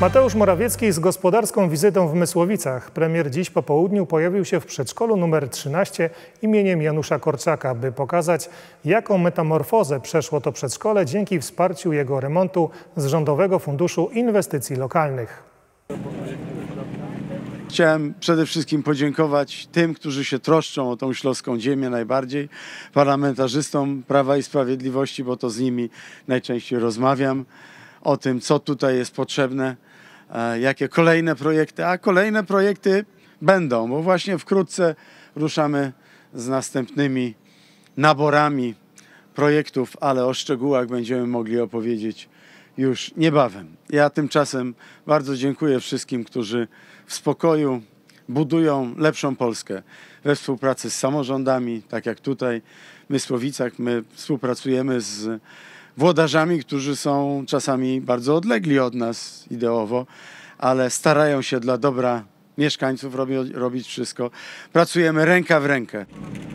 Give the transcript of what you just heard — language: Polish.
Mateusz Morawiecki z gospodarską wizytą w Mysłowicach. Premier dziś po południu pojawił się w przedszkolu nr 13 imieniem Janusza Korczaka, by pokazać, jaką metamorfozę przeszło to przedszkole dzięki wsparciu jego remontu z Rządowego Funduszu Inwestycji Lokalnych. Chciałem przede wszystkim podziękować tym, którzy się troszczą o tą śląską ziemię najbardziej, parlamentarzystom Prawa i Sprawiedliwości, bo to z nimi najczęściej rozmawiam o tym, co tutaj jest potrzebne, jakie kolejne projekty, a kolejne projekty będą, bo właśnie wkrótce ruszamy z następnymi naborami projektów, ale o szczegółach będziemy mogli opowiedzieć już niebawem. Ja tymczasem bardzo dziękuję wszystkim, którzy w spokoju budują lepszą Polskę we współpracy z samorządami, tak jak tutaj w Mysłowicach. My współpracujemy z włodarzami, którzy są czasami bardzo odlegli od nas ideowo, ale starają się dla dobra mieszkańców robić wszystko. Pracujemy ręka w rękę.